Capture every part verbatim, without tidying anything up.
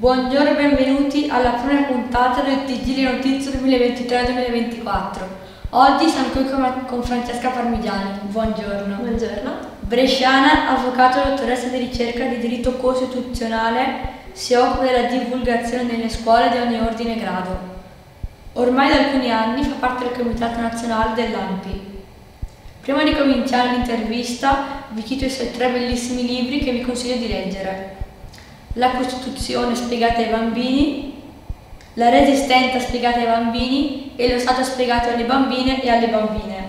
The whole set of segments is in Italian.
Buongiorno e benvenuti alla prima puntata del T G Le Notizie duemilaventitré duemilaventiquattro. Oggi siamo qui con, con Francesca Parmigiani. Buongiorno. Buongiorno. Bresciana, avvocato e dottoressa di ricerca di diritto costituzionale, si occupa della divulgazione nelle scuole di ogni ordine e grado. Ormai da alcuni anni fa parte del Comitato Nazionale dell'A N P I. Prima di cominciare l'intervista vi cito i suoi tre bellissimi libri che vi consiglio di leggere: La Costituzione spiegata ai bambini, La Resistenza spiegata ai bambini e Lo Stato spiegato alle bambine e alle bambine.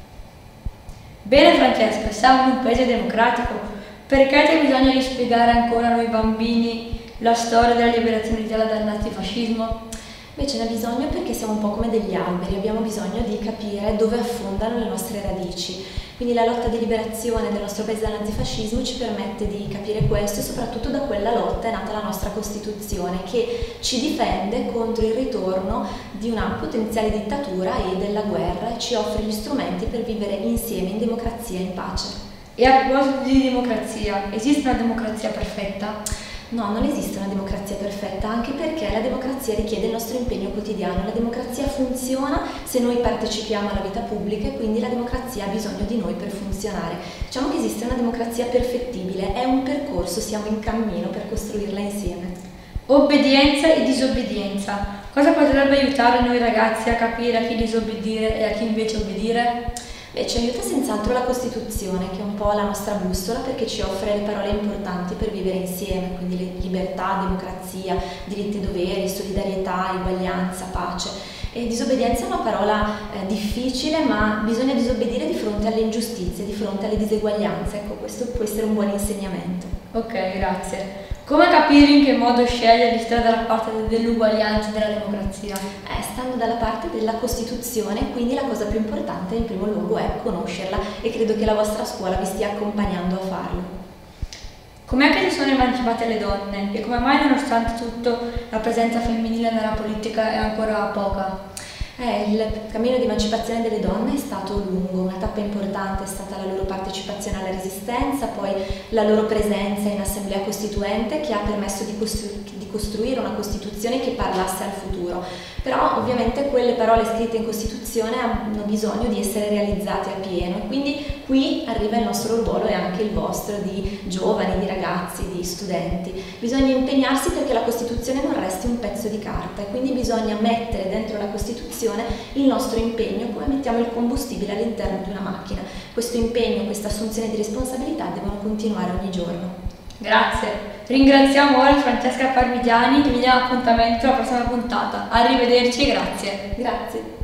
Bene Francesca, siamo in un paese democratico, perché c'è bisogno di spiegare ancora a noi bambini la storia della liberazione d'Italia dal nazifascismo? Beh, ce n'è bisogno perché siamo un po' come degli alberi, abbiamo bisogno di capire dove affondano le nostre radici. Quindi la lotta di liberazione del nostro paese dal nazifascismo ci permette di capire questo, e soprattutto da quella lotta è nata la nostra Costituzione, che ci difende contro il ritorno di una potenziale dittatura e della guerra e ci offre gli strumenti per vivere insieme in democrazia e in pace. E a proposito di democrazia, esiste una democrazia perfetta? No, non esiste una democrazia perfetta, anche perché la democrazia richiede il nostro impegno quotidiano. La democrazia funziona se noi partecipiamo alla vita pubblica e quindi la democrazia ha bisogno di noi per funzionare. Diciamo che esiste una democrazia perfettibile, è un percorso, siamo in cammino per costruirla insieme. Obbedienza e disobbedienza. Cosa potrebbe aiutare noi ragazzi a capire a chi disobbedire e a chi invece obbedire? Beh, ci aiuta senz'altro la Costituzione, che è un po' la nostra bussola, perché ci offre le parole importanti per vivere insieme, quindi libertà, democrazia, diritti e doveri, solidarietà, eguaglianza, pace. E disobbedienza è una parola eh, difficile, ma bisogna disobbedire di fronte alle ingiustizie, di fronte alle diseguaglianze. Ecco, questo può essere un buon insegnamento. Ok, grazie. Come capire in che modo scegliere di stare dalla parte dell'uguaglianza e della democrazia? Eh, stando dalla parte della Costituzione, quindi la cosa più importante in primo luogo è conoscerla e credo che la vostra scuola vi stia accompagnando a farlo. Com'è che si sono emancipate le donne e come mai nonostante tutto la presenza femminile nella politica è ancora poca? Eh, il cammino di emancipazione delle donne è stato lungo, una tappa importante è stata la loro partecipazione alla Resistenza, poi la loro presenza in Assemblea Costituente che ha permesso di, costru- di costruire una Costituzione che parlasse al futuro. Però ovviamente quelle parole scritte in Costituzione hanno bisogno di essere realizzate a pieno e quindi qui arriva il nostro ruolo e anche il vostro di giovani, di ragazzi, di studenti. Bisogna impegnarsi perché la Costituzione non resti un pezzo di carta e quindi bisogna mettere dentro la Costituzione il nostro impegno come mettiamo il combustibile all'interno di una macchina. Questo impegno, questa assunzione di responsabilità devono continuare ogni giorno. Grazie. Ringraziamo ora Francesca Parmigiani e vi diamo appuntamento alla prossima puntata. Arrivederci e grazie. Grazie.